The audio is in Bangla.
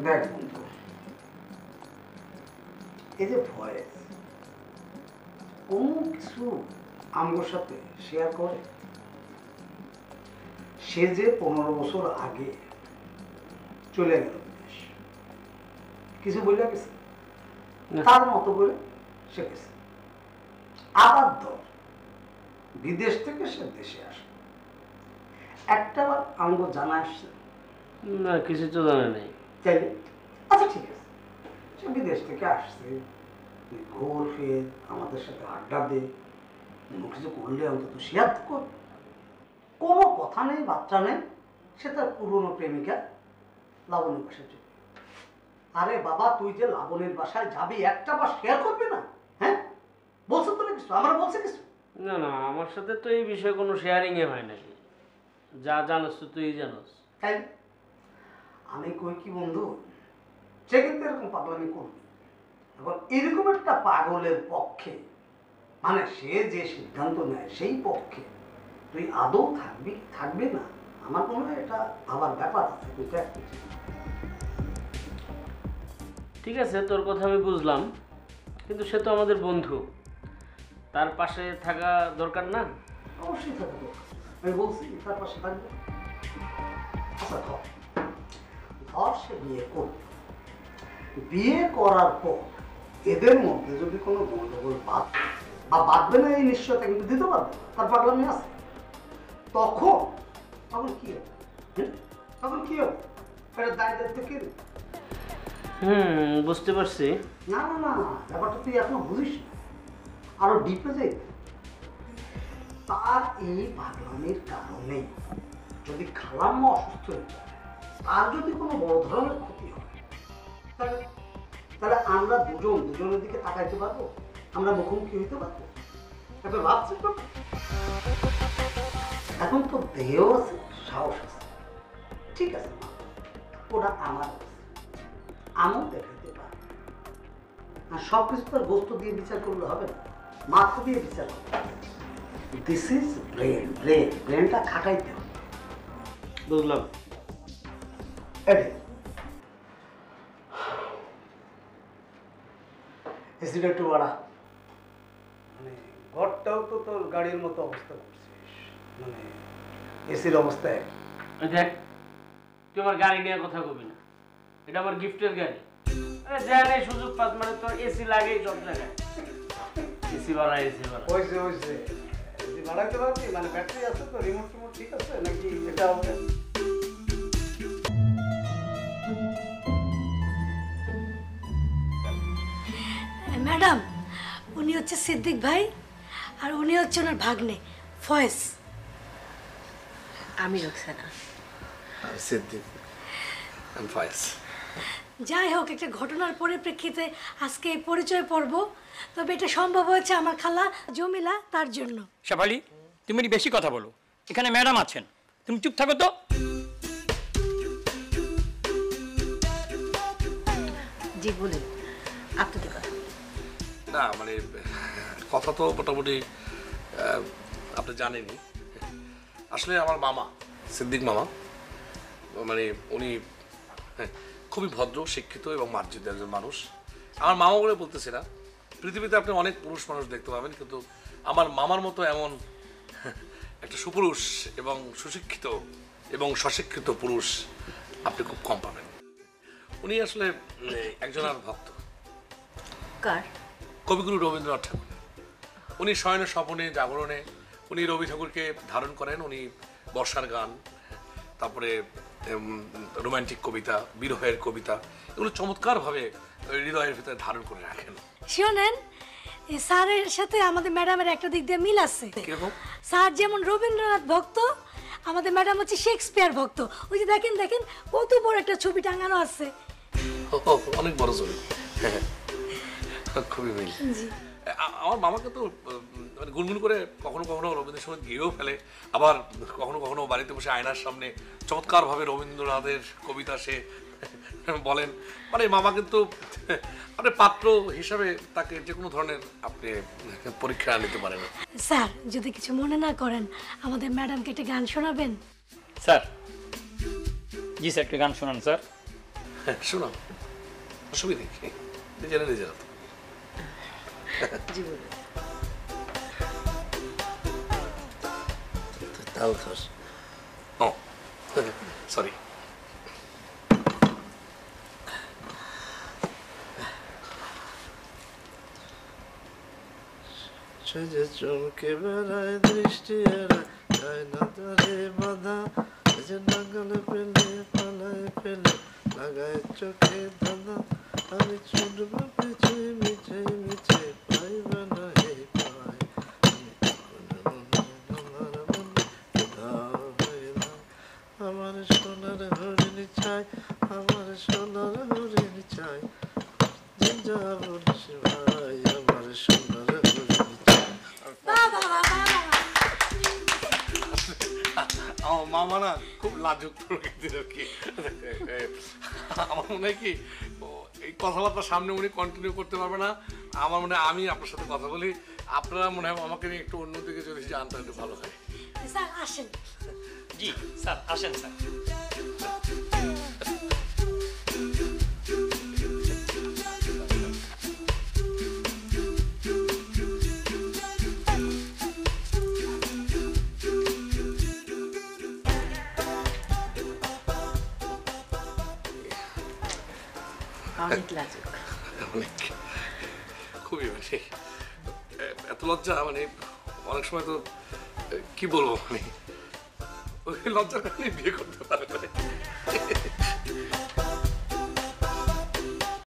দেখ বন্ধু, এই যে ভয়েস কোনো কিছু আমার সাথে শেয়ার করে, সে যে 15 বছর আগে চলে গেল বিদেশ, কিছু বলে গেছে, তার মতো করে সে গেছে। আবার ধর বিদেশ থেকে সে দেশে আসে, একটা বার আমাকে জানা আসছে না? কিছু তো জানা নেই। চাইলে আচ্ছা ঠিক আছে, সে বিদেশ থেকে আসছে, ঘোর ফের আমাদের সাথে আড্ডা দে, কোনো কিছু করলে অন্তত শেয়ার তো কর। কোনো কথা নেই, বাচ্চা নেই, সে তার পুরনো প্রেমিকা লাবণীর বাসায় চলে। আরে বাবা, তুই যে লাবণীর বাসায় যাবি একটা বার শেয়ার করবি না? হ্যাঁ, বলছে তো না কিছু? আমরা বলছে কিছু? না না, আমার সাথে তো এই বিষয়ে কোনো শেয়ারিং এ হয় নাকি। যা জানোস তো তুই জানোস। তাই আমি কই কি বন্ধু, সে কিন্তু এরকম পাগলামি করবে। এখন এরকম একটা পাগলের পক্ষে, মানে সে যে সিদ্ধান্ত নেয় সেই পক্ষে তুই আদৌ থাকবি থাকবি না, আমার মনে হয় এটা ভাবার ব্যাপার আছে। তুই দেখ, ঠিক আছে, তোর কথা আমি বুঝলাম, কিন্তু সে তো আমাদের বন্ধু, তার পাশে থাকা দরকার না? অবশ্যই থাকা দরকার। আমি বলছি তার পাশে থাকবে। আচ্ছা ধর, ধর সে বিয়ে করবে, বিয়ে করার পর এদের মধ্যে যদি কোনো গন্ডগোল বাঁধবে বা বাঁধবে না এই নিশ্চয়তা কিন্তু দিতে পারবে, তার পাগলামি আছে। তখন তখন কি হবে? তখন কি হবে? এটা দায় দায়িত্ব কে দেবে? বুঝতে পারছি। না না না, ব্যাপারটা তুই এখনো বুঝিস না, আরো ডিপে যাই। তার এই পাগলামির কারণে যদি খালাম্মা অসুস্থ হয়ে যায়, তার যদি কোনো বড় ধরনের ক্ষতি হয়, তাহলে তাহলে আমরা দুজনের দিকে তাকাইতে পারবো? আমরা মুখোমুখি হইতে পারবো? এখন ভাবছি তো, এখন তো দেহ আছে, সাহস আছে, ঠিক আছে, ওটা আমার আমও দেখাইতে পারে। আর সব কিছু তো গোস্ত দিয়ে বিচার করলে হবে না, মাথা দিয়ে বিচার করতে হবে। দিস ইজ ব্রেন, ব্রেনটা খাটাইতে হবে। বুঝলাম। এসিটা একটু বাড়া, মানে ঘরটাও তো তোর গাড়ির মতো অবস্থা করছিস, মানে এসির অবস্থায়। দেখ, তুই আমার গাড়ি নিয়ে কথা কবি না, এটা আমার গিফটের গাড়ি। যা নেই সুযোগ পাস, মানে তোর এসি লাগেই সব জায়গায়। এসি বাড়া, এসি বাড়া হয়েছে হয়েছে, এসি বাড়াইতে পারবি? মানে ব্যাটারি আছে তো, রিমোট টিমোট ঠিক আছে নাকি? এটা হবে ম্যাডাম, উনি হচ্ছে সিদ্দিক ভাই, আর উনি হচ্ছে ওনার ভাগ্নে ফয়েজ। আমি রোকসানা। সিদ্দিক, আমি ফয়েজ। যাই হোক, একটা ঘটনার পরিপ্রেক্ষিতে আজকে এই পরিচয় পর্ব, তবে এটা সম্ভব হয়েছে আমার খালা জমিলা তার জন্য। শেফালি, তুমি বেশি কথা বলো, এখানে ম্যাডাম আছেন, তুমি চুপ থাকো তো। জি বলুন, আপনাদের কথা। না মানে কথা তো মোটামুটি আপনি জানেনই। আসলে আমার মামা সিদ্দিক মামা, মানে উনি খুবই ভদ্র, শিক্ষিত এবং মার্জিত একজন মানুষ। আমার মামা বলে বলতেছি না, পৃথিবীতে আপনি অনেক পুরুষ মানুষ দেখতে পাবেন, কিন্তু আমার মামার মতো এমন একটা সুপুরুষ এবং সুশিক্ষিত এবং সশিক্ষিত পুরুষ আপনি খুব কম পাবেন। উনি আসলে একজন আর ভক্ত। কার? কবিগুরু রবীন্দ্রনাথ ঠাকুর। উনি শয়নে স্বপনে জাগরণে উনি রবি ঠাকুরকে ধারণ করেন। উনি বর্ষার গান, তারপরে রোমান্টিক কবিতা, বিরহের কবিতা, এগুলো চমৎকারভাবে হৃদয়ের ভিতরে ধারণ করে রাখেন। শোনেন, স্যারের সাথে আমাদের ম্যাডামের একটা দিক দিয়ে মিল আছে। কিরকম? স্যার যেমন রবীন্দ্রনাথ ভক্ত, আমাদের ম্যাডাম হচ্ছে শেক্সপিয়ার ভক্ত। ওই যে দেখেন দেখেন কত বড় একটা ছবি টাঙানো আছে। অনেক বড় ছবি, খুবই মিল। আমার মামাকে তো মানে গুনগুন করে কখনো কখনো রবীন্দ্রসঙ্গীত গেয়েও ফেলে, আবার কখনো কখনো বাড়িতে বসে আয়নার সামনে চমৎকারভাবে রবীন্দ্রনাথের কবিতা সে বলেন। মানে মামা কিন্তু আপনার পাত্র হিসাবে তাকে যে কোনো ধরনের আপনি পরীক্ষা নিতে পারেন। স্যার, যদি কিছু মনে না করেন, আমাদের ম্যাডামকে একটা গান শোনাবেন? স্যার, জি স্যার, একটা গান শোনান স্যার। শোনো, অসুবিধা কি, নিজেরা নিজেরা তো। জি বলুন। তাল খাস? ও সরি। সেজে চমকে বেড়ায় দৃষ্টি এড়ায় যায় না তারে বাধা, যে নাগালে পেলে পালায় ফেলে লাগায় চোখে ধাঁধা। আমি ছুটব পিছে মিছে মিছে পাইবে না হে পায়, আমার সোনার হরিণ চাই, আমার সোনার হরিণ চাই, যা বলিস ভাই আমার সোনার হরিণ চাই। আমার মামা না খুব লাজুক প্রকৃতির আর কি। আমার মনে হয় কি এই কথাবার্তা সামনে উনি কন্টিনিউ করতে পারবে না। আমার মনে হয় আমি আপনার সাথে কথা বলি, আপনারা মনে হয় আমাকে নিয়ে একটু অন্যদিকে যদি যান তাহলে একটু ভালো হয়। স্যার আসেন। জি স্যার, আসেন স্যার। অনেক লাজুক। অনেক, খুবই মানে এত লজ্জা, মানে অনেক সময় তো কি বলবো, মানে ওই লজ্জার কারণে বিয়ে করতে পারে না।